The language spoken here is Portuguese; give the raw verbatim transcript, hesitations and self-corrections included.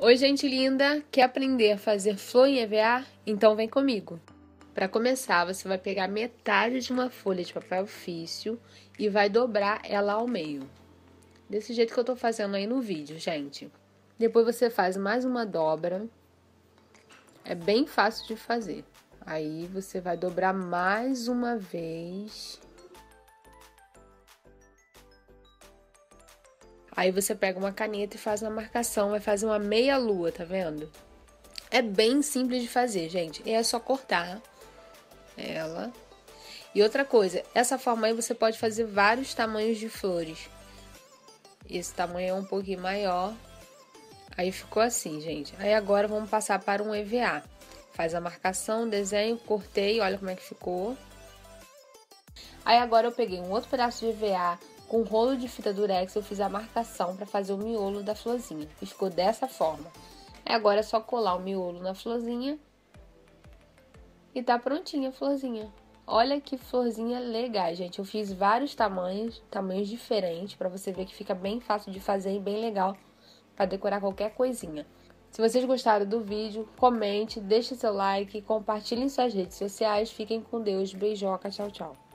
Oi, gente linda! Quer aprender a fazer flor em E V A? Então vem comigo! Para começar, você vai pegar metade de uma folha de papel ofício e vai dobrar ela ao meio. Desse jeito que eu tô fazendo aí no vídeo, gente. Depois você faz mais uma dobra. É bem fácil de fazer. Aí você vai dobrar mais uma vez. Aí você pega uma caneta e faz uma marcação, vai fazer uma meia lua, tá vendo? É bem simples de fazer, gente. E é só cortar ela. E outra coisa, essa forma aí você pode fazer vários tamanhos de flores. Esse tamanho é um pouquinho maior. Aí ficou assim, gente. Aí agora vamos passar para um E V A. Faz a marcação, desenho, cortei, olha como é que ficou. Aí agora eu peguei um outro pedaço de E V A com um rolo de fita durex, eu fiz a marcação para fazer o miolo da florzinha. E ficou dessa forma. Aí agora é só colar o miolo na florzinha. E tá prontinha a florzinha. Olha que florzinha legal, gente. Eu fiz vários tamanhos, tamanhos diferentes, para você ver que fica bem fácil de fazer e bem legal para decorar qualquer coisinha. Se vocês gostaram do vídeo, comente, deixe seu like, compartilhe em suas redes sociais. Fiquem com Deus. Beijoca, tchau, tchau.